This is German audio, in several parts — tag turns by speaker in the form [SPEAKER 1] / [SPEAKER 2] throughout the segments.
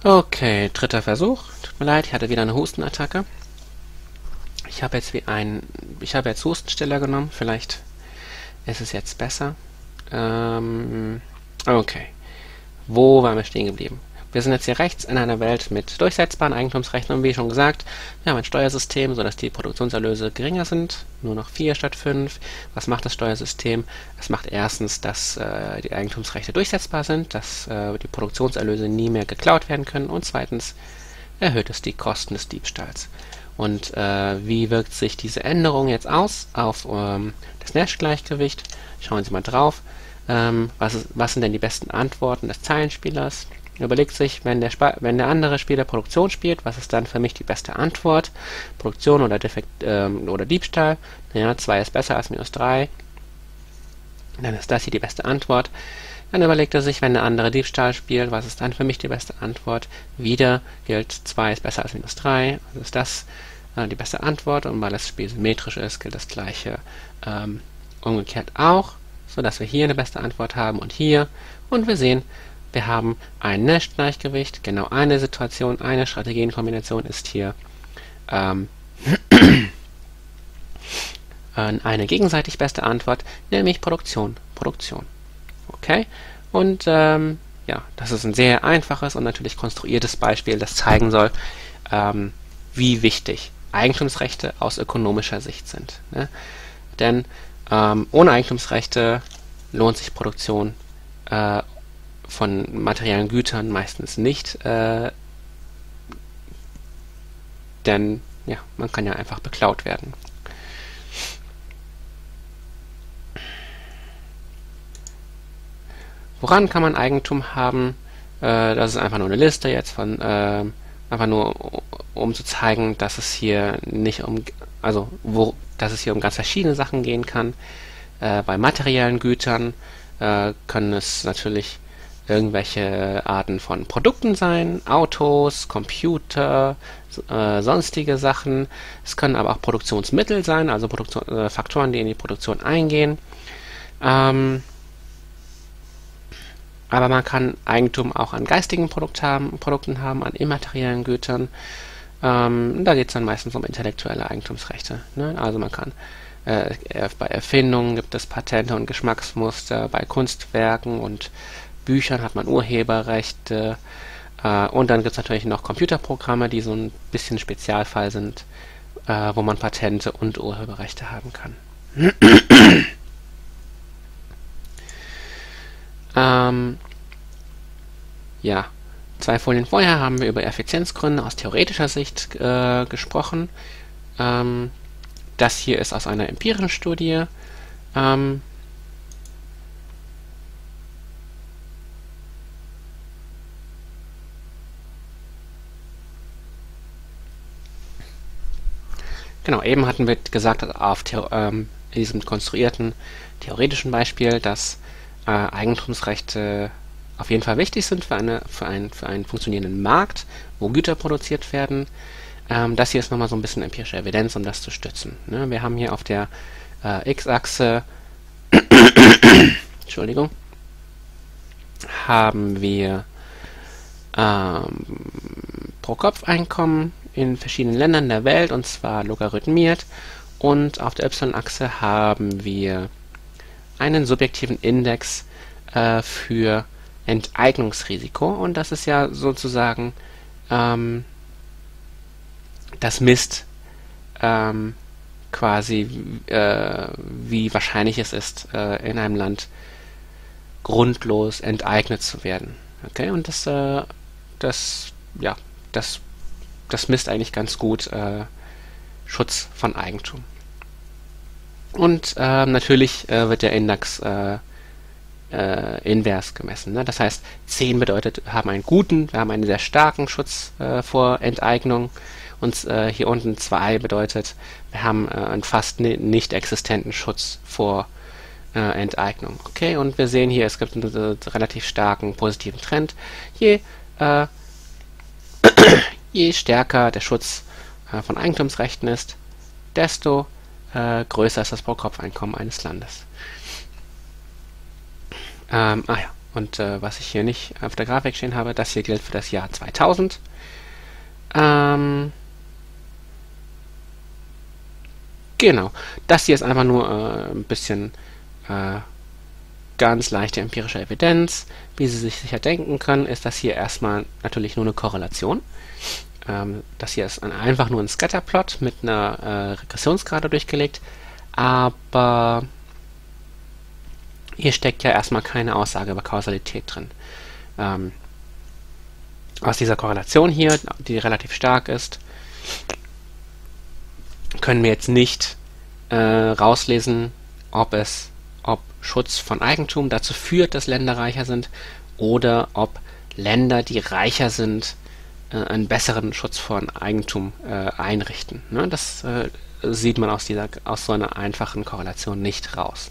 [SPEAKER 1] Okay, dritter Versuch. Tut mir leid, ich hatte wieder eine Hustenattacke. Ich habe jetzt Hustenstiller genommen. Vielleicht ist es jetzt besser. Okay. Wo waren wir stehen geblieben? Wir sind jetzt hier rechts in einer Welt mit durchsetzbaren Eigentumsrechten und wie schon gesagt, wir haben ein Steuersystem, sodass die Produktionserlöse geringer sind, nur noch 4 statt 5. Was macht das Steuersystem? Es macht erstens, dass die Eigentumsrechte durchsetzbar sind, dass die Produktionserlöse nie mehr geklaut werden können und zweitens erhöht es die Kosten des Diebstahls. Und wie wirkt sich diese Änderung jetzt aus auf das Nash-Gleichgewicht? Schauen Sie mal drauf. Was sind denn die besten Antworten des Zeilenspielers? Überlegt sich, wenn der andere Spieler Produktion spielt, was ist dann für mich die beste Antwort? Produktion oder Diebstahl? Naja, 2 ist besser als -3. Dann ist das hier die beste Antwort. Dann überlegt er sich, wenn der andere Diebstahl spielt, was ist dann für mich die beste Antwort? Wieder gilt 2 ist besser als -3. Also ist das die beste Antwort. Und weil das Spiel symmetrisch ist, gilt das gleiche umgekehrt auch, sodass wir hier eine beste Antwort haben und hier. Und wir sehen, wir haben ein Nash-Gleichgewicht, genau eine Situation, eine Strategienkombination ist hier eine gegenseitig beste Antwort, nämlich Produktion. Okay? Und ja, das ist ein sehr einfaches und natürlich konstruiertes Beispiel, das zeigen soll, wie wichtig Eigentumsrechte aus ökonomischer Sicht sind. Ne? Denn ohne Eigentumsrechte lohnt sich Produktion von materiellen Gütern meistens nicht, denn ja, man kann ja einfach beklaut werden. Woran kann man Eigentum haben? Das ist einfach nur eine Liste jetzt von, einfach nur um zu zeigen, dass es hier nicht dass es hier um ganz verschiedene Sachen gehen kann. Bei materiellen Gütern können es natürlich irgendwelche Arten von Produkten sein, Autos, Computer, sonstige Sachen. Es können aber auch Produktionsmittel sein, also Faktoren, die in die Produktion eingehen. Aber man kann Eigentum auch an geistigen Produkten haben, an immateriellen Gütern. Da geht es dann meistens um intellektuelle Eigentumsrechte. Ne? Also man kann bei Erfindungen gibt es Patente und Geschmacksmuster, bei Kunstwerken und Büchern hat man Urheberrechte und dann gibt es natürlich noch Computerprogramme, die so ein bisschen Spezialfall sind, wo man Patente und Urheberrechte haben kann. Ja, 2 Folien vorher haben wir über Effizienzgründe aus theoretischer Sicht gesprochen. Das hier ist aus einer empirischen Studie. Genau, eben hatten wir gesagt, in diesem konstruierten theoretischen Beispiel, dass Eigentumsrechte auf jeden Fall wichtig sind für einen funktionierenden Markt, wo Güter produziert werden. Das hier ist nochmal so ein bisschen empirische Evidenz, um das zu stützen. Ne? Wir haben hier auf der X-Achse Entschuldigung, haben wir Pro-Kopf-Einkommen in verschiedenen Ländern der Welt, und zwar logarithmiert. Und auf der Y-Achse haben wir einen subjektiven Index für Enteignungsrisiko. Und das ist ja sozusagen, das misst quasi, wie wahrscheinlich es ist, in einem Land grundlos enteignet zu werden. Okay, und das misst eigentlich ganz gut Schutz von Eigentum. Und natürlich wird der Index invers gemessen. Ne? Das heißt, 10 bedeutet, wir haben einen sehr starken Schutz vor Enteignung. Und hier unten 2 bedeutet, wir haben einen fast nicht existenten Schutz vor Enteignung. Okay, und wir sehen hier, es gibt einen relativ starken positiven Trend. Je stärker der Schutz von Eigentumsrechten ist, desto größer ist das Pro-Kopf-Einkommen eines Landes. Und was ich hier nicht auf der Grafik stehen habe, das hier gilt für das Jahr 2000. Genau, das hier ist einfach nur ein bisschen ganz leichte empirische Evidenz. Wie Sie sich sicher denken können, ist das hier erstmal natürlich nur eine Korrelation. Das hier ist einfach nur ein Scatterplot mit einer Regressionsgerade durchgelegt, aber hier steckt ja erstmal keine Aussage über Kausalität drin. Aus dieser Korrelation hier, die relativ stark ist, können wir jetzt nicht rauslesen, ob Schutz von Eigentum dazu führt, dass Länder reicher sind, oder ob Länder, die reicher sind, einen besseren Schutz von Eigentum einrichten. Ne? Das sieht man aus so einer einfachen Korrelation nicht raus.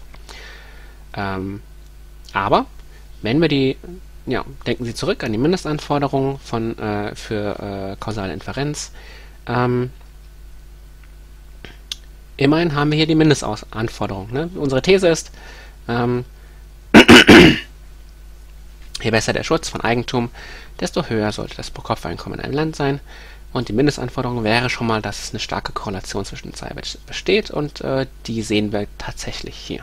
[SPEAKER 1] Aber wenn wir denken Sie zurück an die Mindestanforderungen für kausale Inferenz. Immerhin haben wir hier die Mindestanforderung. Ne? Unsere These ist, je besser der Schutz von Eigentum, desto höher sollte das Pro-Kopf-Einkommen in einem Land sein. Und die Mindestanforderung wäre schon mal, dass es eine starke Korrelation zwischen den zwei besteht, und die sehen wir tatsächlich hier.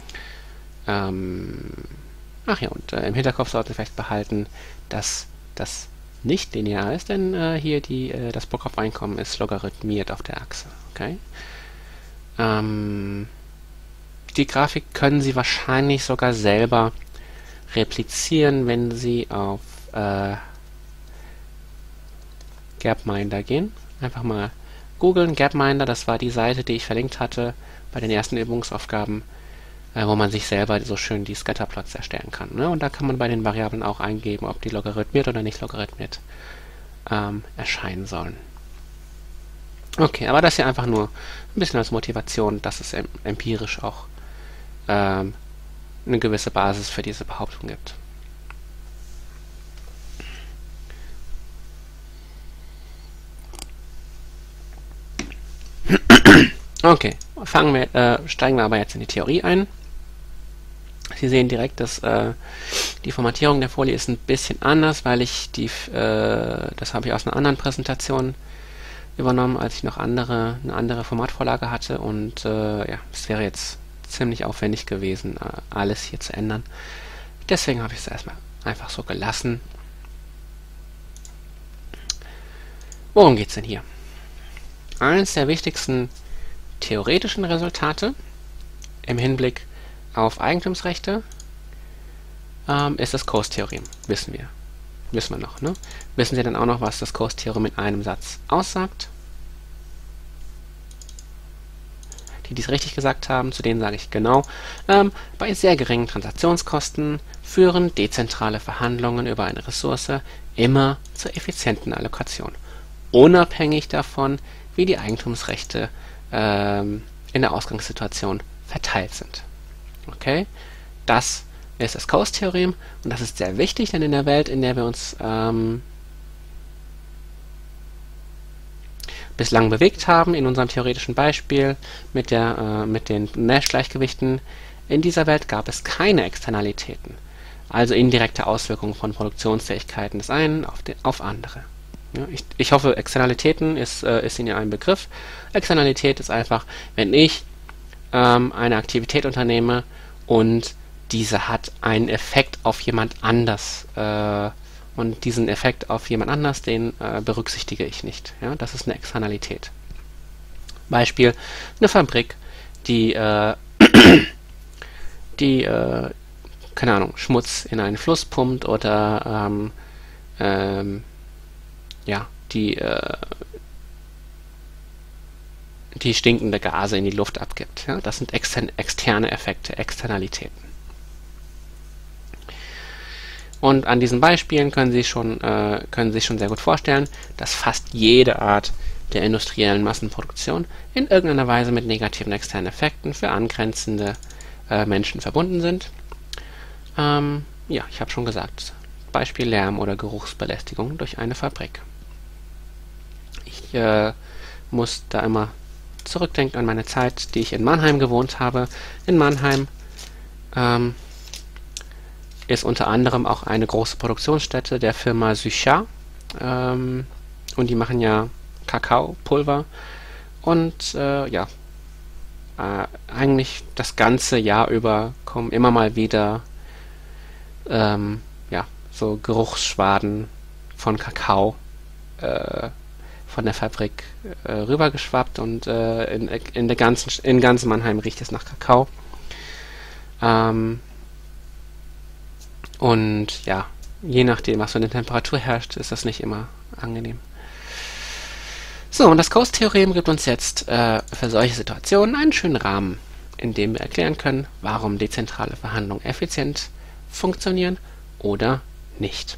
[SPEAKER 1] Ach ja, und im Hinterkopf sollten wir vielleicht behalten, dass das nicht linear ist, denn hier das Pro-Kopf-Einkommen ist logarithmiert auf der Achse. Okay? Die Grafik können Sie wahrscheinlich sogar selber replizieren, wenn Sie auf Gapminder gehen. Einfach mal googeln, Gapminder, das war die Seite, die ich verlinkt hatte bei den ersten Übungsaufgaben, wo man sich selber so schön die Scatterplots erstellen kann. Ne? Und da kann man bei den Variablen auch eingeben, ob die logarithmiert oder nicht logarithmiert erscheinen sollen. Okay, aber das hier einfach nur ein bisschen als Motivation, dass es empirisch auch eine gewisse Basis für diese Behauptung gibt. Okay, steigen wir aber jetzt in die Theorie ein. Sie sehen direkt, dass die Formatierung der Folie ist ein bisschen anders, weil ich das habe ich aus einer anderen Präsentation übernommen, als ich noch eine andere Formatvorlage hatte, und es wäre jetzt ziemlich aufwendig gewesen, alles hier zu ändern. Deswegen habe ich es erstmal einfach so gelassen. Worum geht es denn hier? Eines der wichtigsten theoretischen Resultate im Hinblick auf Eigentumsrechte ist das Coase-Theorem, wissen wir noch. Ne? Wissen Sie dann auch noch, was das Coase-Theorem in einem Satz aussagt? Die es richtig gesagt haben, zu denen sage ich genau. Bei sehr geringen Transaktionskosten führen dezentrale Verhandlungen über eine Ressource immer zur effizienten Allokation, unabhängig davon, wie die Eigentumsrechte in der Ausgangssituation verteilt sind. Okay? Das ist das Coase-Theorem, und das ist sehr wichtig, denn in der Welt, in der wir uns bislang bewegt haben, in unserem theoretischen Beispiel mit den Nash-Gleichgewichten, in dieser Welt gab es keine Externalitäten, also indirekte Auswirkungen von Produktionsfähigkeiten des einen auf andere. Ja, ich hoffe, Externalitäten ist Ihnen ein Begriff. Externalität ist einfach, wenn ich eine Aktivität unternehme und diese hat einen Effekt auf jemand anders, und diesen Effekt auf jemand anders, den berücksichtige ich nicht. Ja, das ist eine Externalität. Beispiel, eine Fabrik, die keine Ahnung, Schmutz in einen Fluss pumpt, oder die stinkende Gase in die Luft abgibt. Ja? Das sind externe Effekte, Externalitäten. Und an diesen Beispielen können Sie sich schon sehr gut vorstellen, dass fast jede Art der industriellen Massenproduktion in irgendeiner Weise mit negativen externen Effekten für angrenzende Menschen verbunden sind. Ich habe schon gesagt, Beispiel Lärm oder Geruchsbelästigung durch eine Fabrik. Ich muss da immer zurückdenken an meine Zeit, die ich in Mannheim gewohnt habe. In Mannheim ist unter anderem auch eine große Produktionsstätte der Firma Suchard. Und die machen ja Kakaopulver. Und eigentlich das ganze Jahr über kommen immer mal wieder so Geruchsschwaden von Kakao von der Fabrik rübergeschwappt und in ganz Mannheim riecht es nach Kakao. Und ja, je nachdem, was für eine Temperatur herrscht, ist das nicht immer angenehm. So, und das Coase-Theorem gibt uns jetzt für solche Situationen einen schönen Rahmen, in dem wir erklären können, warum dezentrale Verhandlungen effizient funktionieren oder nicht.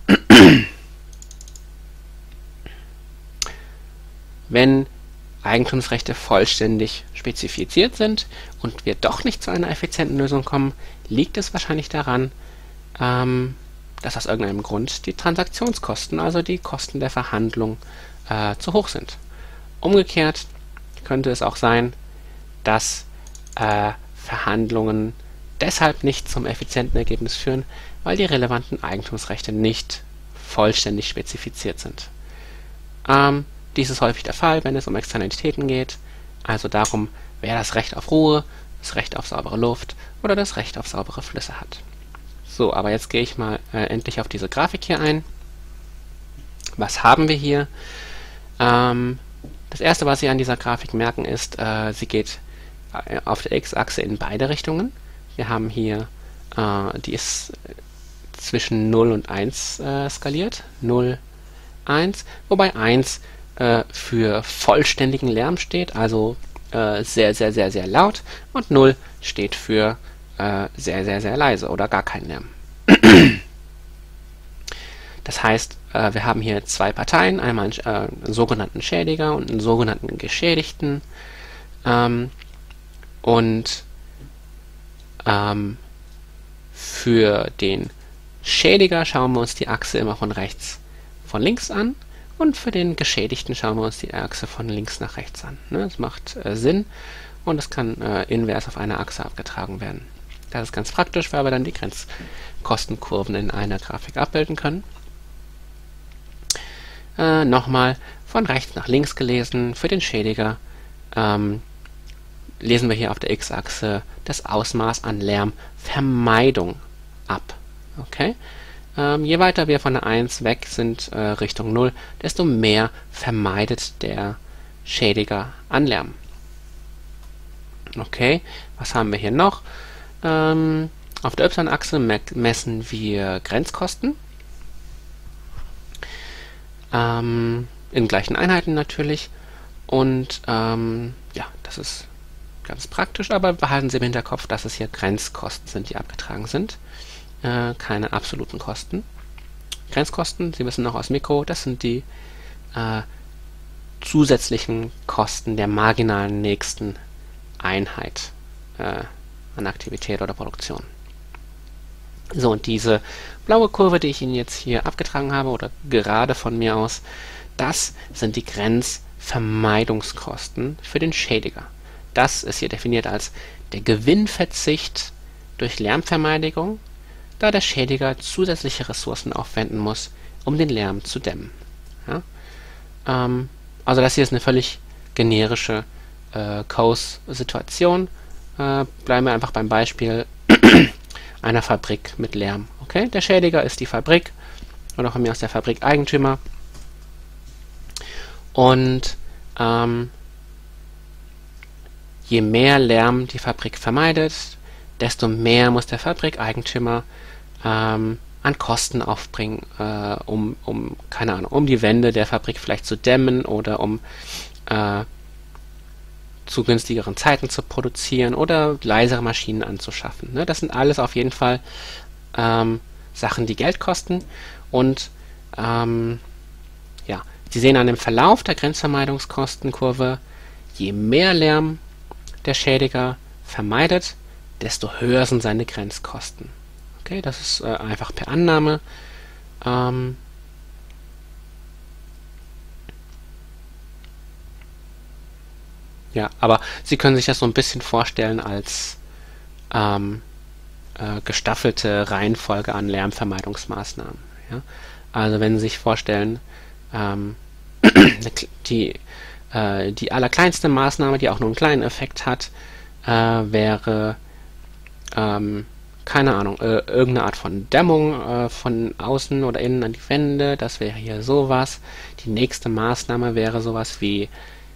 [SPEAKER 1] Wenn Eigentumsrechte vollständig spezifiziert sind und wir doch nicht zu einer effizienten Lösung kommen, liegt es wahrscheinlich daran, dass aus irgendeinem Grund die Transaktionskosten, also die Kosten der Verhandlung, zu hoch sind. Umgekehrt könnte es auch sein, dass Verhandlungen deshalb nicht zum effizienten Ergebnis führen, weil die relevanten Eigentumsrechte nicht vollständig spezifiziert sind. Dies ist häufig der Fall, wenn es um Externalitäten geht, also darum, wer das Recht auf Ruhe, das Recht auf saubere Luft oder das Recht auf saubere Flüsse hat. So, aber jetzt gehe ich mal endlich auf diese Grafik hier ein. Was haben wir hier? Das erste, was Sie an dieser Grafik merken, ist, sie geht auf der X-Achse in beide Richtungen. Wir haben hier, die ist zwischen 0 und 1 skaliert. 0, 1, wobei 1 für vollständigen Lärm steht, also sehr, sehr, sehr, sehr laut, und 0 steht für sehr, sehr, sehr leise oder gar keinen Lärm. Das heißt, wir haben hier zwei Parteien, einmal einen sogenannten Schädiger und einen sogenannten Geschädigten. Für den Schädiger schauen wir uns die Achse immer von rechts von links an und für den Geschädigten schauen wir uns die Achse von links nach rechts an. Das macht Sinn und das kann invers auf einer Achse abgetragen werden. Das ist ganz praktisch, weil wir dann die Grenzkostenkurven in einer Grafik abbilden können. Nochmal von rechts nach links gelesen. Für den Schädiger lesen wir hier auf der X-Achse das Ausmaß an Lärmvermeidung ab. Okay? Je weiter wir von der 1 weg sind Richtung 0, desto mehr vermeidet der Schädiger an Lärm. Okay, was haben wir hier noch? Auf der Y-Achse messen wir Grenzkosten. In gleichen Einheiten natürlich. Und ja, das ist ganz praktisch, aber behalten Sie im Hinterkopf, dass es hier Grenzkosten sind, die abgetragen sind. Keine absoluten Kosten. Grenzkosten, Sie wissen noch aus Mikro, das sind die zusätzlichen Kosten der marginalen nächsten Einheit an Aktivität oder Produktion. So, und diese blaue Kurve, die ich Ihnen jetzt hier abgetragen habe, oder gerade von mir aus, das sind die Grenzvermeidungskosten für den Schädiger. Das ist hier definiert als der Gewinnverzicht durch Lärmvermeidung, da der Schädiger zusätzliche Ressourcen aufwenden muss, um den Lärm zu dämmen. Ja? Also das hier ist eine völlig generische Coase-Situation. Bleiben wir einfach beim Beispiel einer Fabrik mit Lärm. Okay? Der Schädiger ist die Fabrik oder von mir aus der Fabrikeigentümer. Und je mehr Lärm die Fabrik vermeidet, desto mehr muss der Fabrikeigentümer an Kosten aufbringen, keine Ahnung, um die Wände der Fabrik vielleicht zu dämmen oder um zu günstigeren Zeiten zu produzieren oder leisere Maschinen anzuschaffen. Ne? Das sind alles auf jeden Fall Sachen, die Geld kosten. Und ja, Sie sehen an dem Verlauf der Grenzvermeidungskostenkurve, je mehr Lärm der Schädiger vermeidet, desto höher sind seine Grenzkosten. Okay, das ist einfach per Annahme. Ja, aber Sie können sich das so ein bisschen vorstellen als gestaffelte Reihenfolge an Lärmvermeidungsmaßnahmen. Ja? Also wenn Sie sich vorstellen, die allerkleinste Maßnahme, die auch nur einen kleinen Effekt hat, wäre, keine Ahnung, irgendeine Art von Dämmung von außen oder innen an die Wände. Das wäre hier sowas. Die nächste Maßnahme wäre sowas wie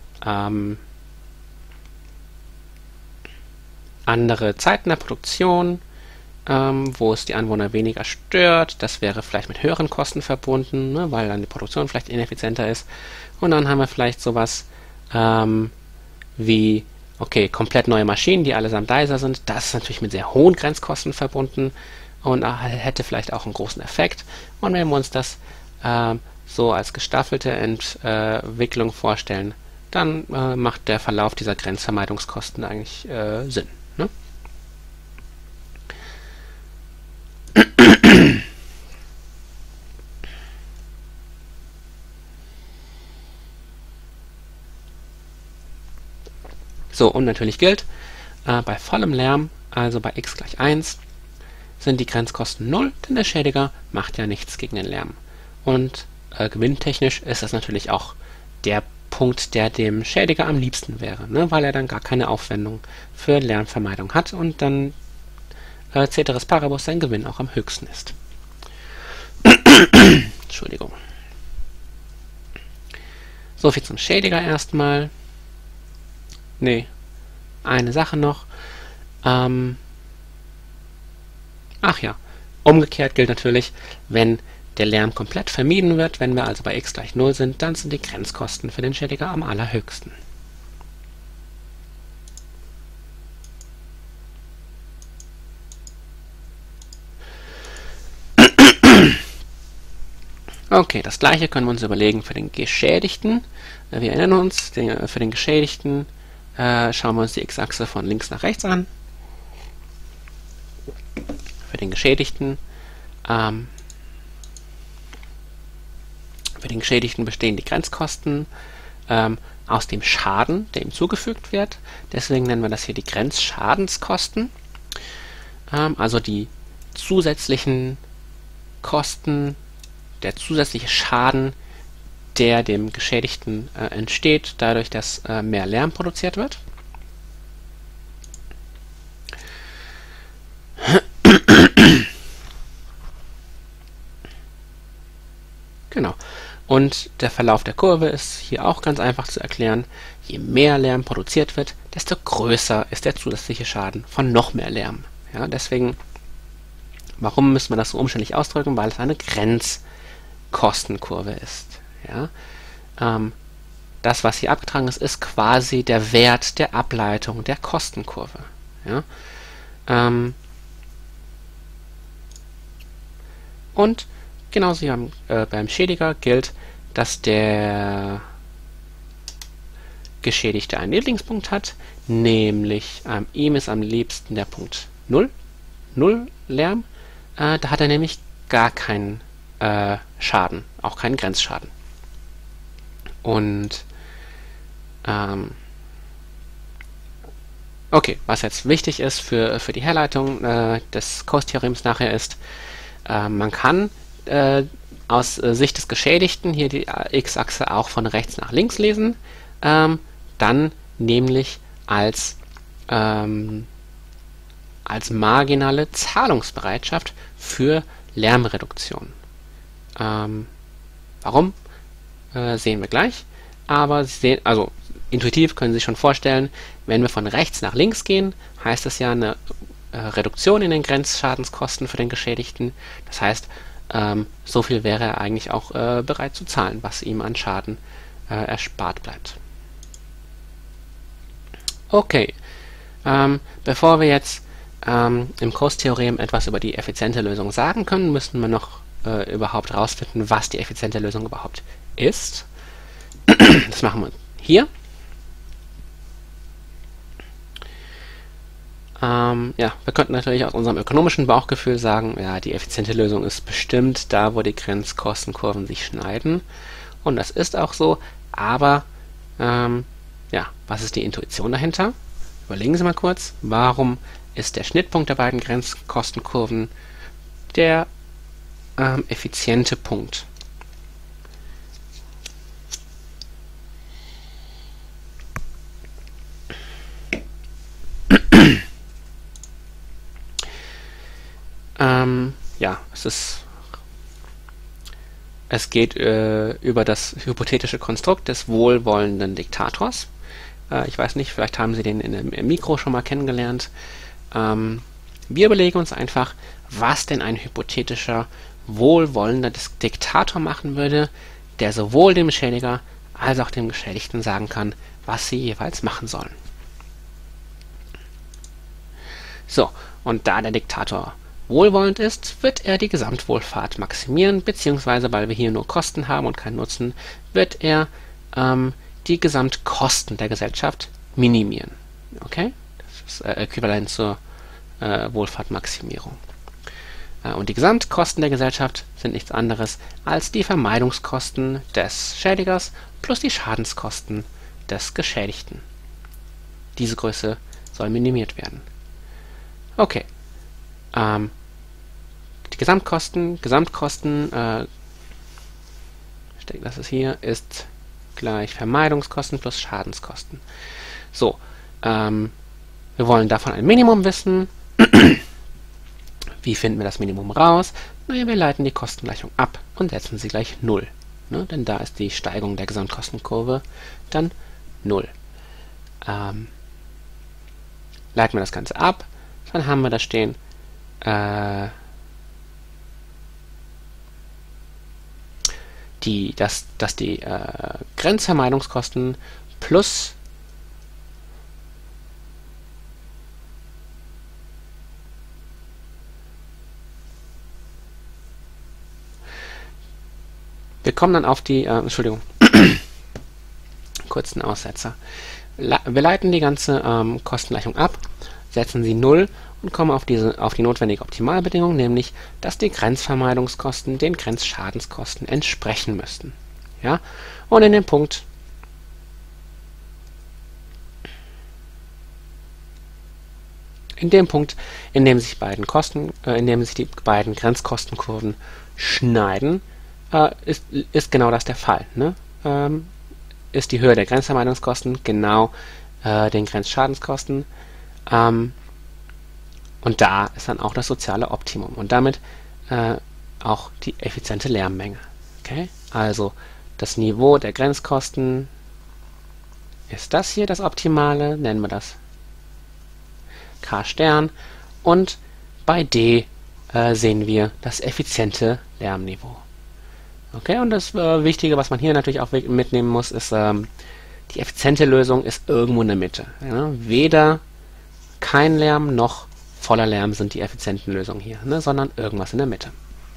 [SPEAKER 1] andere Zeiten der Produktion, wo es die Anwohner weniger stört. Das wäre vielleicht mit höheren Kosten verbunden, ne, weil dann die Produktion vielleicht ineffizienter ist. Und dann haben wir vielleicht sowas wie, okay, komplett neue Maschinen, die allesamt leiser sind. Das ist natürlich mit sehr hohen Grenzkosten verbunden und hätte vielleicht auch einen großen Effekt. Und wenn wir uns das so als gestaffelte Entwicklung vorstellen, dann macht der Verlauf dieser Grenzvermeidungskosten eigentlich Sinn. Ne? So, und natürlich gilt, bei vollem Lärm, also bei x gleich 1, sind die Grenzkosten 0, denn der Schädiger macht ja nichts gegen den Lärm. Und gewinntechnisch ist das natürlich auch der Punkt, der dem Schädiger am liebsten wäre, ne, weil er dann gar keine Aufwendung für Lärmvermeidung hat und dann ceteris paribus sein Gewinn auch am höchsten ist. Entschuldigung. So viel zum Schädiger erstmal. Nee, eine Sache noch. Ach ja, umgekehrt gilt natürlich, wenn der Lärm komplett vermieden wird, wenn wir also bei x gleich 0 sind, dann sind die Grenzkosten für den Schädiger am allerhöchsten. Okay, das gleiche können wir uns überlegen für den Geschädigten. Wir erinnern uns, für den Geschädigten schauen wir uns die x-Achse von links nach rechts an. Für den Geschädigten bestehen die Grenzkosten aus dem Schaden, der ihm zugefügt wird. Deswegen nennen wir das hier die Grenzschadenskosten. Also die zusätzlichen Kosten, der zusätzliche Schaden, der dem Geschädigten entsteht, dadurch, dass mehr Lärm produziert wird. Genau. Und der Verlauf der Kurve ist hier auch ganz einfach zu erklären. Je mehr Lärm produziert wird, desto größer ist der zusätzliche Schaden von noch mehr Lärm. Ja, deswegen, warum müssen wir das so umständlich ausdrücken? Weil es eine Grenzkostenkurve ist. Ja? Das, was hier abgetragen ist, ist quasi der Wert der Ableitung der Kostenkurve. Ja? Und genauso wie beim Schädiger gilt, dass der Geschädigte einen Lieblingspunkt hat, nämlich ihm ist am liebsten der Punkt 0, 0 Lärm. Da hat er nämlich gar keinen Schaden, auch keinen Grenzschaden. Und okay, was jetzt wichtig ist für die Herleitung des Coase-Theorems nachher ist, man kann aus Sicht des Geschädigten hier die x-Achse auch von rechts nach links lesen, dann nämlich als marginale Zahlungsbereitschaft für Lärmreduktion. Warum? Sehen wir gleich. Aber Sie sehen, also intuitiv können Sie sich schon vorstellen, wenn wir von rechts nach links gehen, heißt das ja eine Reduktion in den Grenzschadenskosten für den Geschädigten. Das heißt, so viel wäre er eigentlich auch bereit zu zahlen, was ihm an Schaden erspart bleibt. Okay, bevor wir jetzt im Coase-Theorem etwas über die effiziente Lösung sagen können, müssen wir noch überhaupt herausfinden, was die effiziente Lösung überhaupt ist. Das machen wir hier. Ja, wir könnten natürlich aus unserem ökonomischen Bauchgefühl sagen, ja, die effiziente Lösung ist bestimmt da, wo die Grenzkostenkurven sich schneiden. Und das ist auch so, aber ja, was ist die Intuition dahinter? Überlegen Sie mal kurz, warum ist der Schnittpunkt der beiden Grenzkostenkurven der effiziente Punkt. Ja, es geht über das hypothetische Konstrukt des wohlwollenden Diktators. Ich weiß nicht, vielleicht haben Sie den im Mikro schon mal kennengelernt. Wir überlegen uns einfach, was denn ein hypothetischer, wohlwollender Diktator machen würde, der sowohl dem Schädiger als auch dem Geschädigten sagen kann, was sie jeweils machen sollen. So, und da der Diktator wohlwollend ist, wird er die Gesamtwohlfahrt maximieren, beziehungsweise weil wir hier nur Kosten haben und keinen Nutzen, wird er die Gesamtkosten der Gesellschaft minimieren. Okay? Das ist äquivalent zur Wohlfahrtmaximierung. Und die Gesamtkosten der Gesellschaft sind nichts anderes als die Vermeidungskosten des Schädigers plus die Schadenskosten des Geschädigten. Diese Größe soll minimiert werden. Okay. Die Gesamtkosten, ich denke, das ist hier, ist gleich Vermeidungskosten plus Schadenskosten. So, wir wollen davon ein Minimum wissen. Wie finden wir das Minimum raus? Naja, wir leiten die Kostengleichung ab und setzen sie gleich 0. Ne? Denn da ist die Steigung der Gesamtkostenkurve dann 0. Leiten wir das Ganze ab, dann haben wir da stehen, dass die Grenzvermeidungskosten plus wir kommen dann auf die, Entschuldigung, kurzen Aussetzer. Wir leiten die ganze Kostengleichung ab, setzen sie 0 und kommen auf die notwendige Optimalbedingung, nämlich, dass die Grenzvermeidungskosten den Grenzschadenskosten entsprechen müssten. Ja? Und in dem Punkt in dem sich die beiden Grenzkostenkurven schneiden, ist genau das der Fall. Ne? Ist die Höhe der Grenzvermeidungskosten genau den Grenzschadenskosten. Und da ist dann auch das soziale Optimum und damit auch die effiziente Lärmmenge. Okay? Also das Niveau der Grenzkosten ist das hier, das Optimale, nennen wir das K', und bei D sehen wir das effiziente Lärmniveau. Okay, und das Wichtige, was man hier natürlich auch mitnehmen muss, ist, die effiziente Lösung ist irgendwo in der Mitte. Ja? Weder kein Lärm noch voller Lärm sind die effizienten Lösungen hier, ne? Sondern irgendwas in der Mitte.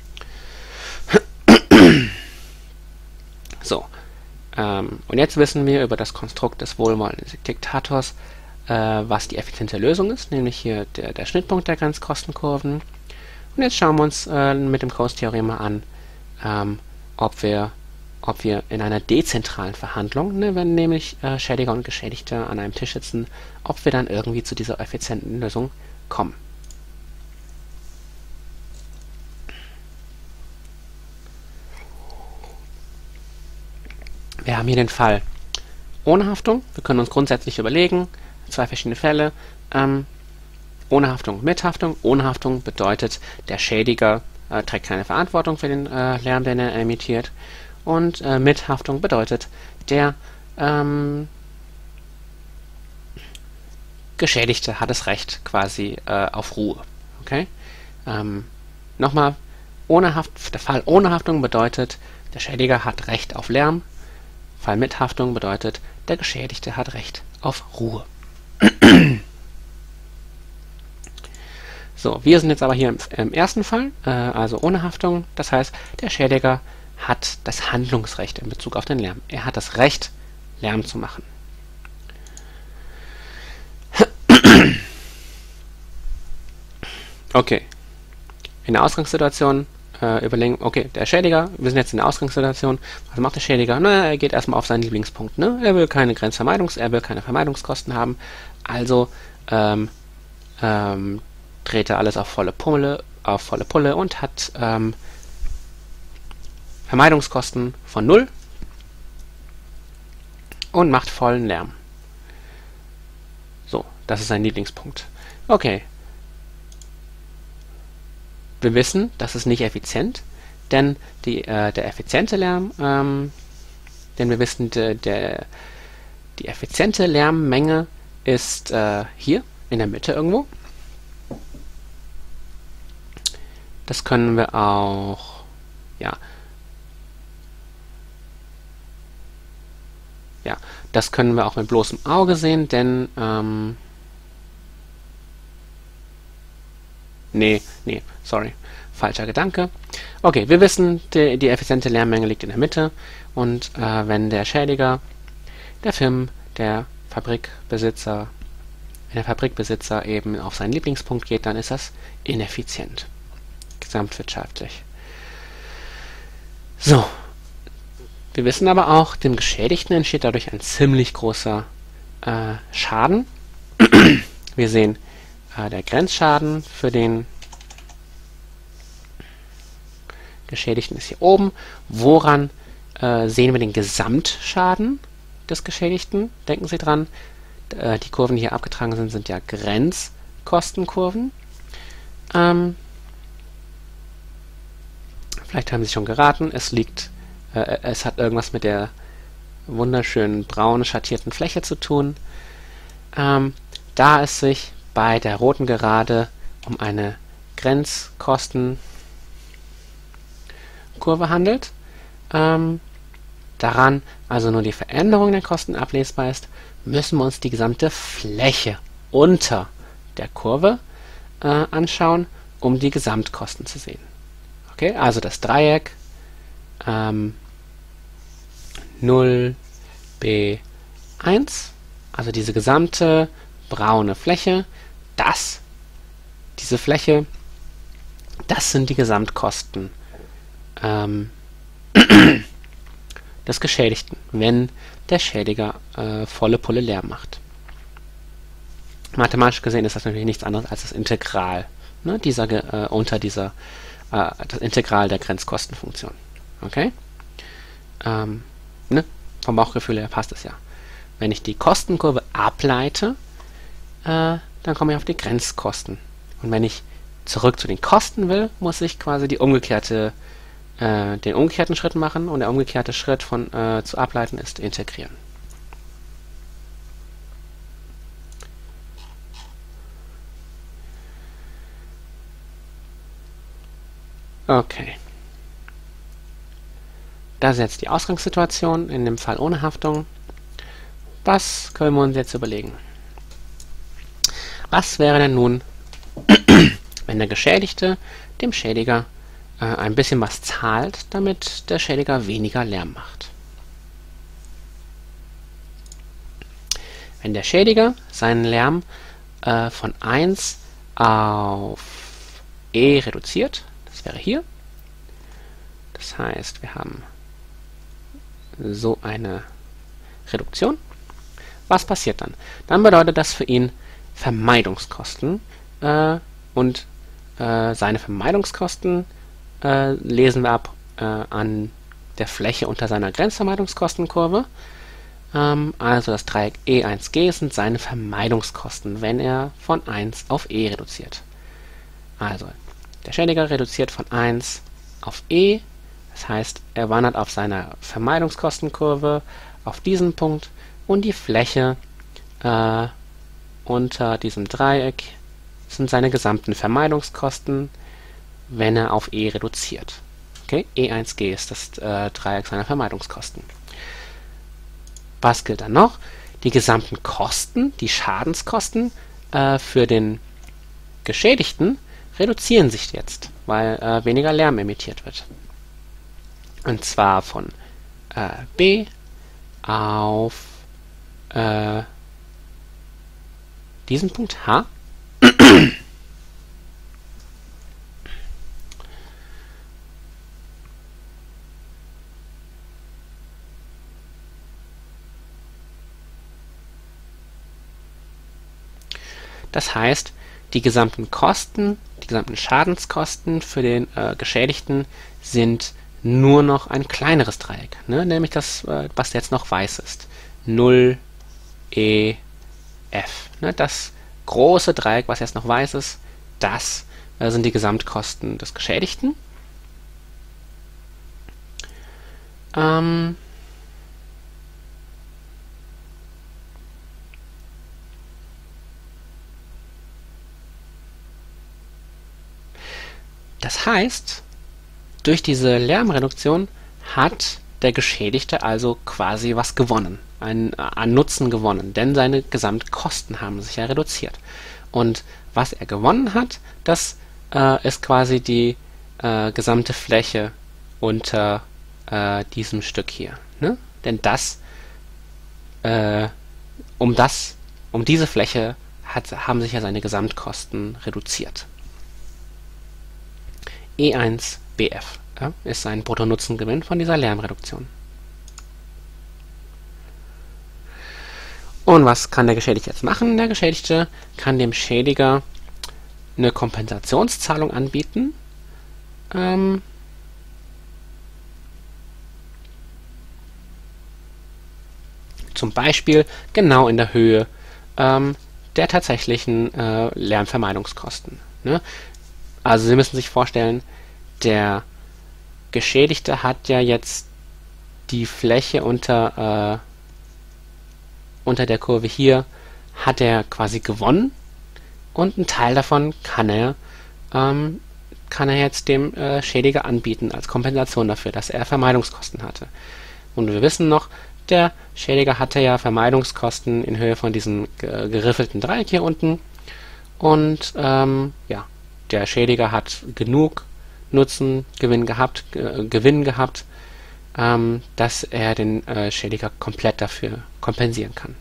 [SPEAKER 1] So, und jetzt wissen wir über das Konstrukt des wohlwollenden Diktators, was die effiziente Lösung ist, nämlich hier der Schnittpunkt der Grenzkostenkurven. Und jetzt schauen wir uns mit dem Coase-Theorem mal an, ob wir in einer dezentralen Verhandlung, ne, wenn nämlich Schädiger und Geschädigte an einem Tisch sitzen, ob wir dann irgendwie zu dieser effizienten Lösung kommen. Wir haben hier den Fall ohne Haftung. Wir können uns grundsätzlich überlegen, zwei verschiedene Fälle, ohne Haftung, mit Haftung. Ohne Haftung bedeutet, der Schädiger trägt keine Verantwortung für den Lärm, den er emittiert. Und mit Haftung bedeutet, der Geschädigte hat das Recht quasi auf Ruhe. Okay? Nochmal, der Fall ohne Haftung bedeutet, der Schädiger hat Recht auf Lärm. Fall mit Haftung bedeutet, der Geschädigte hat Recht auf Ruhe. So, wir sind jetzt aber hier im ersten Fall, also ohne Haftung. Das heißt, der Schädiger hat das Handlungsrecht in Bezug auf den Lärm. Er hat das Recht, Lärm zu machen. Okay. In der Ausgangssituation überlegen, okay, der Schädiger, wir sind jetzt in der Ausgangssituation, was macht der Schädiger? Na, er geht erstmal auf seinen Lieblingspunkt. Ne? Er will keine Vermeidungskosten haben, also dreht er alles auf volle Pulle und hat Vermeidungskosten von 0 und macht vollen Lärm. So, das ist sein Lieblingspunkt. Okay. Wir wissen, das ist nicht effizient, denn der effiziente Lärm, denn wir wissen, die effiziente Lärmmenge ist hier in der Mitte irgendwo. Das können wir auch, das können wir auch mit bloßem Auge sehen, denn, sorry, falscher Gedanke. Okay, wir wissen, die effiziente Lärmmenge liegt in der Mitte und wenn der Schädiger, der Fabrikbesitzer eben auf seinen Lieblingspunkt geht, dann ist das ineffizient, gesamtwirtschaftlich. So, wir wissen aber auch, dem Geschädigten entsteht dadurch ein ziemlich großer Schaden. Wir sehen, der Grenzschaden für den Geschädigten ist hier oben. Woran sehen wir den Gesamtschaden des Geschädigten? Denken Sie dran, die Kurven, die hier abgetragen sind, sind ja Grenzkostenkurven. Vielleicht haben Sie schon geraten, es hat irgendwas mit der wunderschönen braun schattierten Fläche zu tun. Da es sich bei der roten Gerade um eine Grenzkostenkurve handelt, daran also nur die Veränderung der Kosten ablesbar ist, müssen wir uns die gesamte Fläche unter der Kurve anschauen, um die Gesamtkosten zu sehen. Okay, also das Dreieck 0, B1, also diese gesamte braune Fläche, diese Fläche, das sind die Gesamtkosten des Geschädigten, wenn der Schädiger volle Pulle Lärm macht. Mathematisch gesehen ist das natürlich nichts anderes als das Integral, ne, das Integral der Grenzkostenfunktion. Okay? Vom Bauchgefühl her passt es ja. Wenn ich die Kostenkurve ableite, dann komme ich auf die Grenzkosten. Und wenn ich zurück zu den Kosten will, muss ich quasi den umgekehrten Schritt machen, und der umgekehrte Schritt zu ableiten ist integrieren. Okay. Das ist jetzt die Ausgangssituation, in dem Fall ohne Haftung. Was können wir uns jetzt überlegen? Was wäre denn nun, wenn der Geschädigte dem Schädiger ein bisschen was zahlt, damit der Schädiger weniger Lärm macht? Wenn der Schädiger seinen Lärm von 1 auf E reduziert, das wäre hier, das heißt, wir haben so eine Reduktion. Was passiert dann? Dann bedeutet das für ihn Vermeidungskosten und seine Vermeidungskosten lesen wir ab an der Fläche unter seiner Grenzvermeidungskostenkurve. Also das Dreieck E1G sind seine Vermeidungskosten, wenn er von 1 auf E reduziert. Also der Schädiger reduziert von 1 auf E, das heißt, er wandert auf seiner Vermeidungskostenkurve auf diesen Punkt und die Fläche unter diesem Dreieck sind seine gesamten Vermeidungskosten, wenn er auf E reduziert. Okay? E1G ist das Dreieck seiner Vermeidungskosten. Was gilt dann noch? Die gesamten Kosten, die Schadenskosten für den Geschädigten reduzieren sich jetzt, weil weniger Lärm emittiert wird. Und zwar von B auf diesen Punkt H. Das heißt, die gesamten Kosten, die gesamten Schadenskosten für den Geschädigten sind nur noch ein kleineres Dreieck, ne? Nämlich das, was jetzt noch weiß ist. 0, E, F. Ne? Das große Dreieck, was jetzt noch weiß ist, das sind die Gesamtkosten des Geschädigten. Das heißt, durch diese Lärmreduktion hat der Geschädigte also quasi was gewonnen, an Nutzen gewonnen, denn seine Gesamtkosten haben sich ja reduziert. Und was er gewonnen hat, das ist quasi die gesamte Fläche unter diesem Stück hier. Ne? Denn um diese Fläche haben sich ja seine Gesamtkosten reduziert. E1 BF ist ein Bruttonutzengewinn von dieser Lärmreduktion. Und was kann der Geschädigte jetzt machen? Der Geschädigte kann dem Schädiger eine Kompensationszahlung anbieten. Zum Beispiel genau in der Höhe der tatsächlichen Lärmvermeidungskosten. Ne? Also Sie müssen sich vorstellen, der Geschädigte hat ja jetzt die Fläche unter der Kurve hier, hat er quasi gewonnen, und einen Teil davon kann er jetzt dem Schädiger anbieten als Kompensation dafür, dass er Vermeidungskosten hatte. Und wir wissen noch, der Schädiger hatte ja Vermeidungskosten in Höhe von diesem geriffelten Dreieck hier unten, und ja, der Schädiger hat genug Gewinn gehabt, dass er den Schädiger komplett dafür kompensieren kann.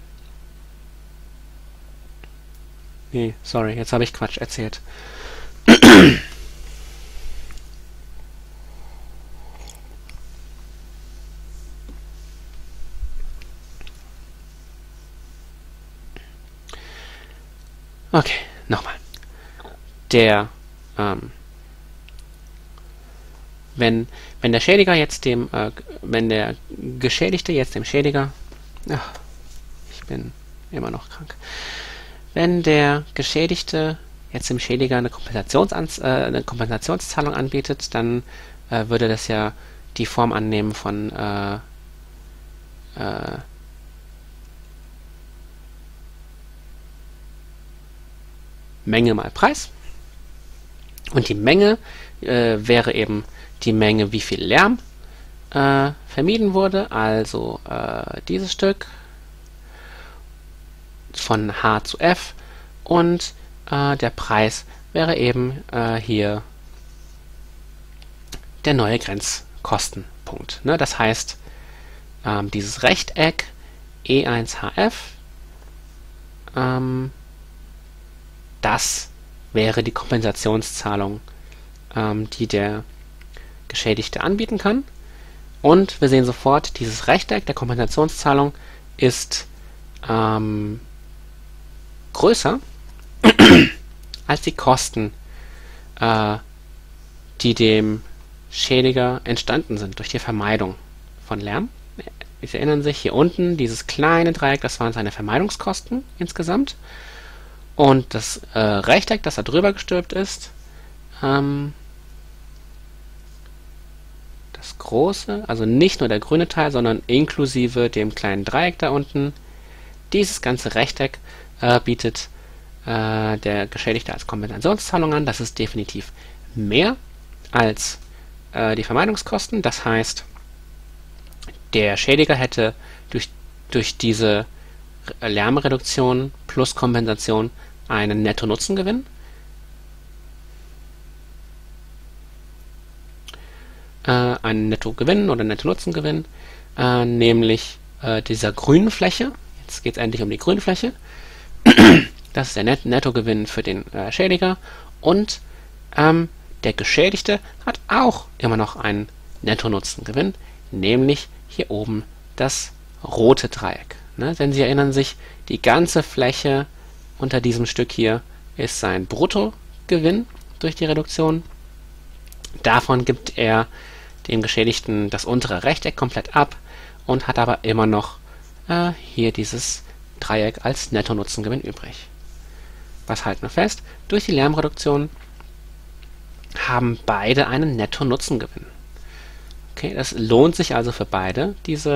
[SPEAKER 1] Nee, sorry, jetzt habe ich Quatsch erzählt. Okay, nochmal. Wenn der Schädiger jetzt wenn der Geschädigte jetzt dem Schädiger, ach, ich bin immer noch krank, wenn der Geschädigte jetzt dem Schädiger eine Kompensationszahlung anbietet, dann würde das ja die Form annehmen von Menge mal Preis. Und die Menge wäre eben die Menge, wie viel Lärm vermieden wurde, also dieses Stück von H zu F, und der Preis wäre eben hier der neue Grenzkostenpunkt. Ne? Das heißt, dieses Rechteck E1HF, das wäre die Kompensationszahlung, die der Geschädigte anbieten kann. Und wir sehen sofort, dieses Rechteck der Kompensationszahlung ist größer als die Kosten, die dem Schädiger entstanden sind durch die Vermeidung von Lärm. Sie erinnern sich, hier unten dieses kleine Dreieck, das waren seine Vermeidungskosten insgesamt. Und das Rechteck, das da drüber gestülpt ist, das große, also nicht nur der grüne Teil, sondern inklusive dem kleinen Dreieck da unten, dieses ganze Rechteck bietet der Geschädigte als Kompensationszahlung an. Das ist definitiv mehr als die Vermeidungskosten. Das heißt, der Schädiger hätte durch diese Lärmreduktion plus Kompensation einen Netto-Nutzengewinn. Einen Nettogewinn oder Netto-Nutzengewinn, nämlich dieser grünen Fläche. Jetzt geht es endlich um die grüne Fläche. Das ist der Nettogewinn für den Schädiger, und der Geschädigte hat auch immer noch einen Netto-Nutzengewinn, nämlich hier oben das rote Dreieck. Ne? Denn Sie erinnern sich, die ganze Fläche unter diesem Stück hier ist sein Bruttogewinn durch die Reduktion. Davon gibt er dem Geschädigten das untere Rechteck komplett ab und hat aber immer noch hier dieses Dreieck als Netto-Nutzengewinn übrig. Was halten wir fest? Durch die Lärmreduktion haben beide einen Netto-Nutzengewinn. Okay, das lohnt sich also für beide,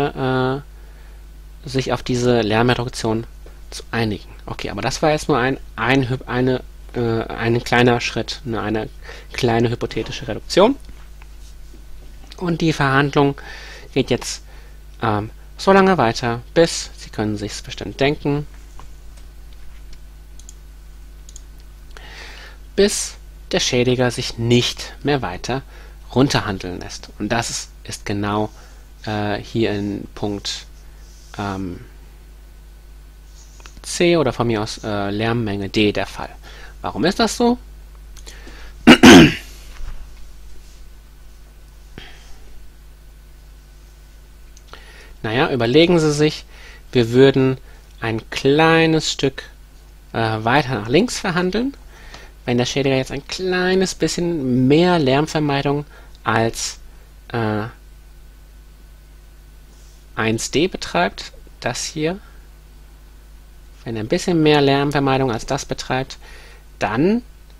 [SPEAKER 1] sich auf diese Lärmreduktion zu einigen. Okay, aber das war jetzt nur ein kleiner Schritt, eine kleine hypothetische Reduktion. Und die Verhandlung geht jetzt so lange weiter, bis, Sie können sich es bestimmt denken, bis der Schädiger sich nicht mehr weiter runterhandeln lässt. Und das ist genau hier in Punkt C oder von mir aus Lärmmenge D der Fall. Warum ist das so? Naja, überlegen Sie sich, wir würden ein kleines Stück weiter nach links verhandeln. Wenn der Schädiger jetzt ein kleines bisschen mehr Lärmvermeidung als 1D betreibt, das hier, wenn er ein bisschen mehr Lärmvermeidung als das betreibt, dann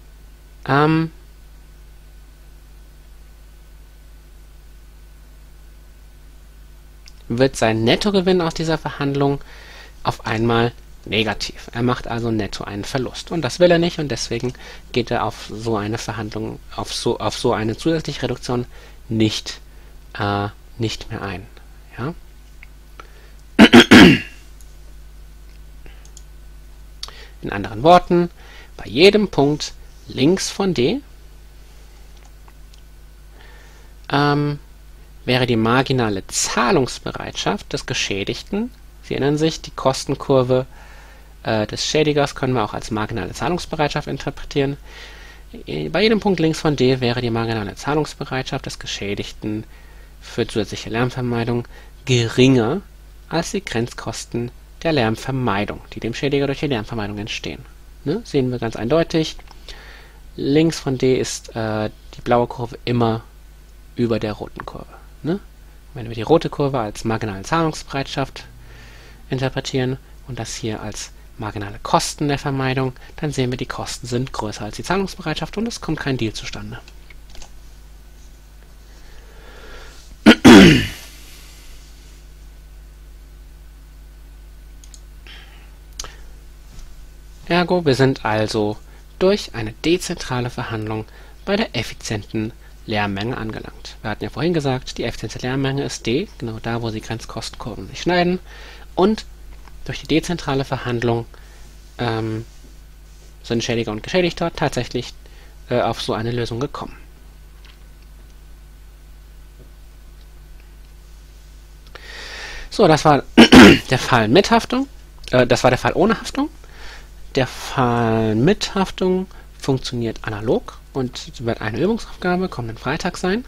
[SPEAKER 1] wird sein Nettogewinn aus dieser Verhandlung auf einmal negativ. Er macht also netto einen Verlust. Und das will er nicht und deswegen geht er auf so eine Verhandlung, auf so eine zusätzliche Reduktion nicht mehr ein. Ja? In anderen Worten, bei jedem Punkt links von D wäre die marginale Zahlungsbereitschaft des Geschädigten, Sie erinnern sich, die Kostenkurve des Schädigers können wir auch als marginale Zahlungsbereitschaft interpretieren. Bei jedem Punkt links von D wäre die marginale Zahlungsbereitschaft des Geschädigten für zusätzliche Lärmvermeidung geringer als die Grenzkosten der Lärmvermeidung, die dem Schädiger durch die Lärmvermeidung entstehen. Ne? Sehen wir ganz eindeutig. Links von D ist die blaue Kurve immer über der roten Kurve. Ne? Wenn wir die rote Kurve als marginale Zahlungsbereitschaft interpretieren und das hier als marginale Kosten der Vermeidung, dann sehen wir, die Kosten sind größer als die Zahlungsbereitschaft und es kommt kein Deal zustande. Ergo, wir sind also durch eine dezentrale Verhandlung bei der effizienten Lärmmenge angelangt. Wir hatten ja vorhin gesagt, die effiziente Lärmmenge ist D, genau da, wo die Grenzkostenkurven sich schneiden. Und durch die dezentrale Verhandlung sind Schädiger und Geschädigter tatsächlich auf so eine Lösung gekommen. So, das war der Fall mit Haftung. Das war der Fall ohne Haftung. Der Fall mit Haftung funktioniert analog und wird eine Übungsaufgabe kommenden Freitag sein.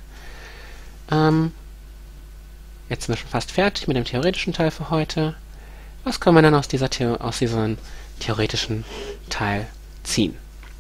[SPEAKER 1] Jetzt sind wir schon fast fertig mit dem theoretischen Teil für heute. Was können wir dann aus diesem theoretischen Teil ziehen?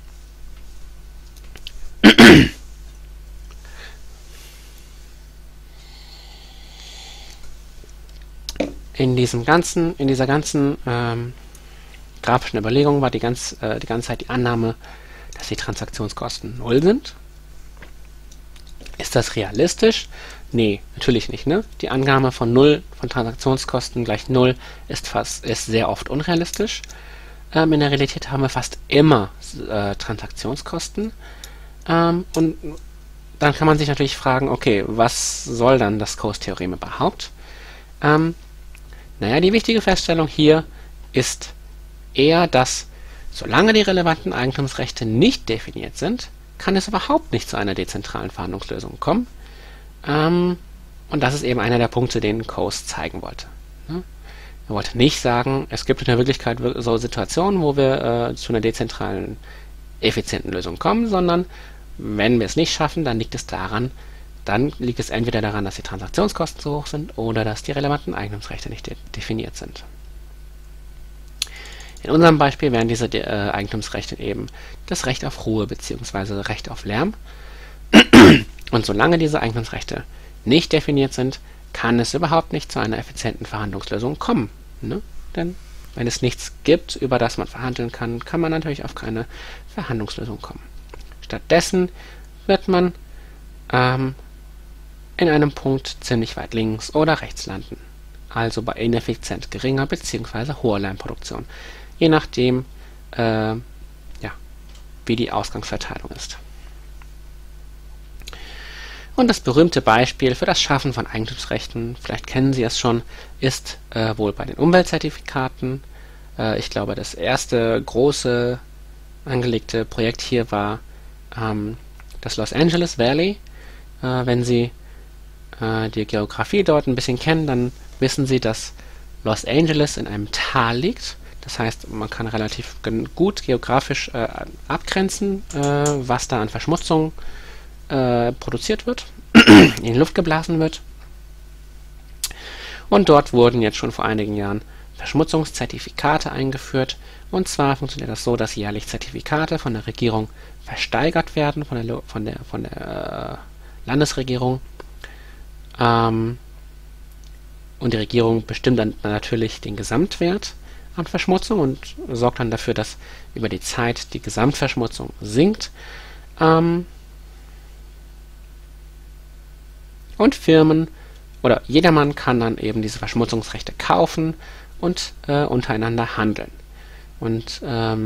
[SPEAKER 1] In dieser ganzen grafischen Überlegung war die ganze Zeit die Annahme, dass die Transaktionskosten 0 sind. Ist das realistisch? Nee, natürlich nicht. Ne? Die Annahme von 0, von Transaktionskosten gleich 0 ist sehr oft unrealistisch. In der Realität haben wir fast immer Transaktionskosten. Und dann kann man sich natürlich fragen, okay, was soll dann das Coase-Theorem überhaupt? Naja, die wichtige Feststellung hier ist eher, dass solange die relevanten Eigentumsrechte nicht definiert sind, kann es überhaupt nicht zu einer dezentralen Verhandlungslösung kommen. Und das ist eben einer der Punkte, den Coase zeigen wollte. Ne? Er wollte nicht sagen, es gibt in der Wirklichkeit so Situationen, wo wir zu einer dezentralen, effizienten Lösung kommen, sondern wenn wir es nicht schaffen, dann liegt es entweder daran, dass die Transaktionskosten zu hoch sind oder dass die relevanten Eigentumsrechte nicht definiert sind. In unserem Beispiel wären diese Eigentumsrechte eben das Recht auf Ruhe bzw. Recht auf Lärm. Und solange diese Eigentumsrechte nicht definiert sind, kann es überhaupt nicht zu einer effizienten Verhandlungslösung kommen. Ne? Denn wenn es nichts gibt, über das man verhandeln kann, kann man natürlich auf keine Verhandlungslösung kommen. Stattdessen wird man in einem Punkt ziemlich weit links oder rechts landen. Also bei ineffizient geringer bzw. hoher Lärmproduktion. Je nachdem, wie die Ausgangsverteilung ist. Und das berühmte Beispiel für das Schaffen von Eigentumsrechten, vielleicht kennen Sie es schon, ist wohl bei den Umweltzertifikaten. Ich glaube, das erste große angelegte Projekt hier war das Los Angeles Valley. Wenn Sie die Geografie dort ein bisschen kennen, dann wissen Sie, dass Los Angeles in einem Tal liegt. Das heißt, man kann relativ gut geografisch abgrenzen, was da an Verschmutzung produziert wird, in die Luft geblasen wird. Und dort wurden jetzt schon vor einigen Jahren Verschmutzungszertifikate eingeführt. Und zwar funktioniert das so, dass jährlich Zertifikate von der Regierung versteigert werden, von der Landesregierung. Und die Regierung bestimmt dann natürlich den Gesamtwert an Verschmutzung und sorgt dann dafür, dass über die Zeit die Gesamtverschmutzung sinkt. Und Firmen oder jedermann kann dann eben diese Verschmutzungsrechte kaufen und untereinander handeln. Und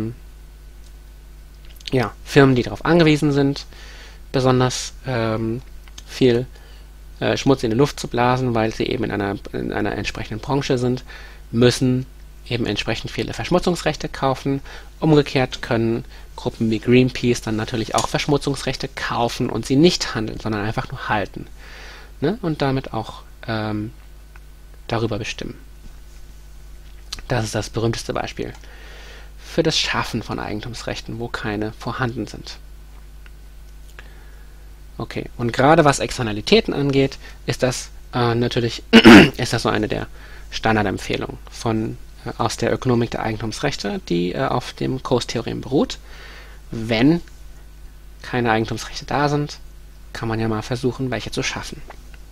[SPEAKER 1] Firmen, die darauf angewiesen sind, besonders viel Schmutz in die Luft zu blasen, weil sie eben in einer entsprechenden Branche sind, müssen eben entsprechend viele Verschmutzungsrechte kaufen. Umgekehrt können Gruppen wie Greenpeace dann natürlich auch Verschmutzungsrechte kaufen und sie nicht handeln, sondern einfach nur halten. Ne? Und damit auch darüber bestimmen. Das ist das berühmteste Beispiel für das Schaffen von Eigentumsrechten, wo keine vorhanden sind. Okay, und gerade was Externalitäten angeht, ist das natürlich ist das so eine der Standardempfehlungen aus der Ökonomik der Eigentumsrechte, die auf dem Coase-Theorem beruht. Wenn keine Eigentumsrechte da sind, kann man ja mal versuchen, welche zu schaffen.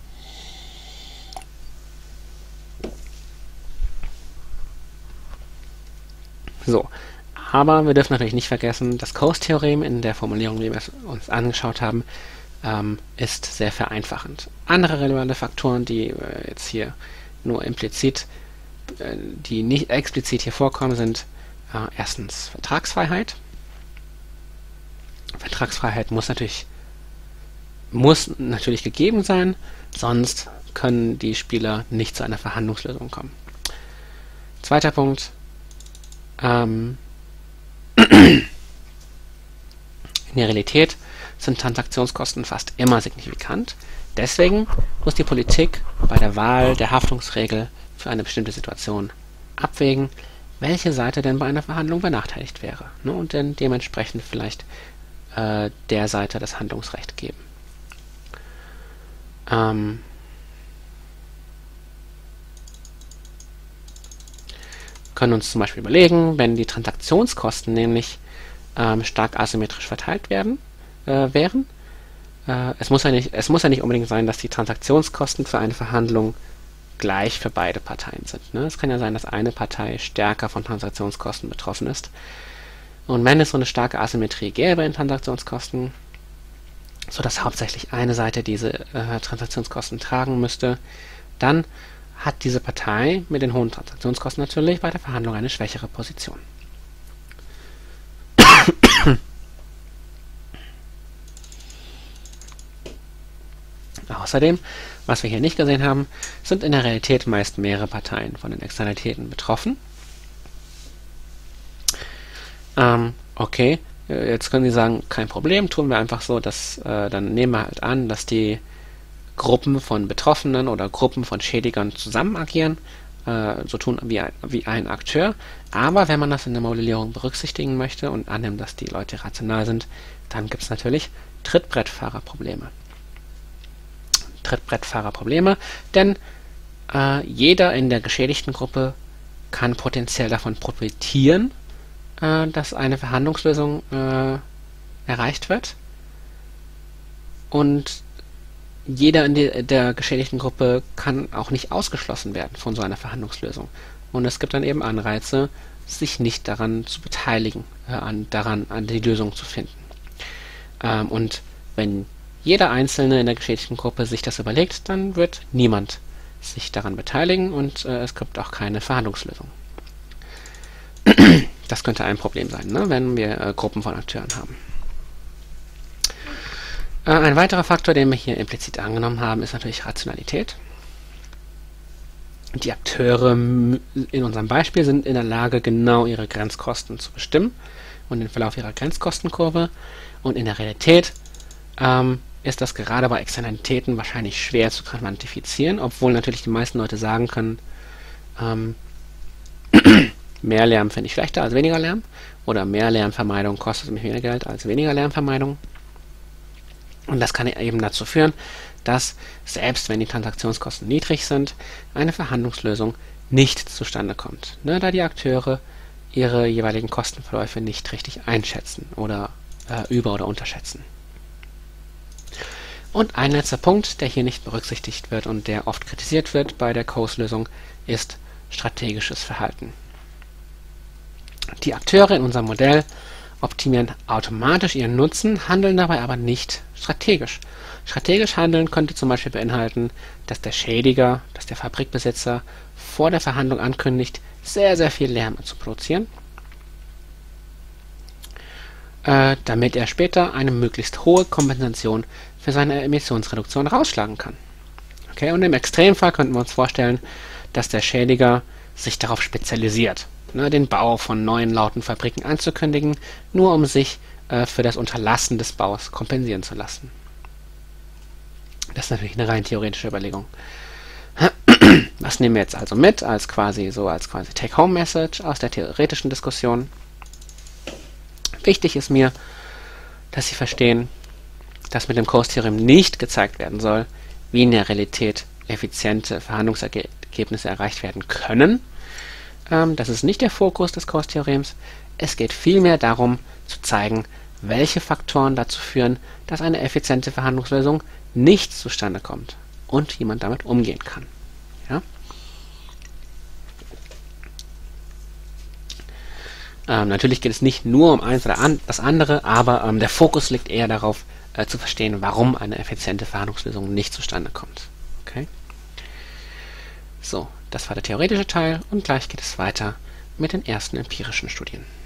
[SPEAKER 1] So, aber wir dürfen natürlich nicht vergessen, das Coase-Theorem in der Formulierung, wie wir es uns angeschaut haben, ist sehr vereinfachend. Andere relevante Faktoren, die jetzt hier nur implizit, die nicht explizit hier vorkommen, sind erstens Vertragsfreiheit. Vertragsfreiheit muss natürlich gegeben sein, sonst können die Spieler nicht zu einer Verhandlungslösung kommen. Zweiter Punkt. In der Realität sind Transaktionskosten fast immer signifikant. Deswegen muss die Politik bei der Wahl der Haftungsregel für eine bestimmte Situation abwägen, welche Seite denn bei einer Verhandlung benachteiligt wäre, ne, und dann dementsprechend vielleicht der Seite das Handlungsrecht geben. Können uns zum Beispiel überlegen, wenn die Transaktionskosten nämlich stark asymmetrisch verteilt wären. Es muss ja nicht unbedingt sein, dass die Transaktionskosten für eine Verhandlung gleich für beide Parteien sind. Ne? Es kann ja sein, dass eine Partei stärker von Transaktionskosten betroffen ist. Und wenn es so eine starke Asymmetrie gäbe in Transaktionskosten, sodass hauptsächlich eine Seite diese Transaktionskosten tragen müsste, dann hat diese Partei mit den hohen Transaktionskosten natürlich bei der Verhandlung eine schwächere Position. Außerdem, was wir hier nicht gesehen haben, sind in der Realität meist mehrere Parteien von den Externalitäten betroffen. Okay, jetzt können Sie sagen, kein Problem, tun wir einfach so, dass dann nehmen wir halt an, dass die Gruppen von Betroffenen oder Gruppen von Schädigern zusammen agieren, so tun wie ein Akteur. Aber wenn man das in der Modellierung berücksichtigen möchte und annimmt, dass die Leute rational sind, dann gibt es natürlich Trittbrettfahrerprobleme. Denn jeder in der geschädigten Gruppe kann potenziell davon profitieren, dass eine Verhandlungslösung erreicht wird. Und jeder in der geschädigten Gruppe kann auch nicht ausgeschlossen werden von so einer Verhandlungslösung. Und es gibt dann eben Anreize, sich nicht daran zu beteiligen, an die Lösung zu finden. Und wenn jeder Einzelne in der geschädigten Gruppe sich das überlegt, dann wird niemand sich daran beteiligen und es gibt auch keine Verhandlungslösung. Das könnte ein Problem sein, ne, wenn wir Gruppen von Akteuren haben. Ein weiterer Faktor, den wir hier implizit angenommen haben, ist natürlich Rationalität. Die Akteure in unserem Beispiel sind in der Lage, genau ihre Grenzkosten zu bestimmen und den Verlauf ihrer Grenzkostenkurve. Und in der Realität ist das gerade bei Externalitäten wahrscheinlich schwer zu quantifizieren, obwohl natürlich die meisten Leute sagen können, mehr Lärm finde ich schlechter als weniger Lärm oder mehr Lärmvermeidung kostet mich mehr Geld als weniger Lärmvermeidung. Und das kann eben dazu führen, dass selbst wenn die Transaktionskosten niedrig sind, eine Verhandlungslösung nicht zustande kommt, ne, da die Akteure ihre jeweiligen Kostenverläufe nicht richtig einschätzen oder über- oder unterschätzen. Und ein letzter Punkt, der hier nicht berücksichtigt wird und der oft kritisiert wird bei der Coase-Lösung, ist strategisches Verhalten. Die Akteure in unserem Modell optimieren automatisch ihren Nutzen, handeln dabei aber nicht strategisch. Strategisch handeln könnte zum Beispiel beinhalten, dass der Schädiger, dass der Fabrikbesitzer vor der Verhandlung ankündigt, sehr, sehr viel Lärm zu produzieren, damit er später eine möglichst hohe Kompensation für seine Emissionsreduktion rausschlagen kann. Okay, und im Extremfall könnten wir uns vorstellen, dass der Schädiger sich darauf spezialisiert, ne, den Bau von neuen lauten Fabriken anzukündigen, nur um sich für das Unterlassen des Baus kompensieren zu lassen. Das ist natürlich eine rein theoretische Überlegung. Was nehmen wir jetzt also mit als quasi Take-Home-Message aus der theoretischen Diskussion? Wichtig ist mir, dass Sie verstehen, dass mit dem Coase-Theorem nicht gezeigt werden soll, wie in der Realität effiziente Verhandlungsergebnisse erreicht werden können. Das ist nicht der Fokus des Coase-Theorems. Es geht vielmehr darum, zu zeigen, welche Faktoren dazu führen, dass eine effiziente Verhandlungslösung nicht zustande kommt und wie man damit umgehen kann. Ja? Natürlich geht es nicht nur um eins oder das andere, aber der Fokus liegt eher darauf, zu verstehen, warum eine effiziente Verhandlungslösung nicht zustande kommt. Okay? So, das war der theoretische Teil und gleich geht es weiter mit den ersten empirischen Studien.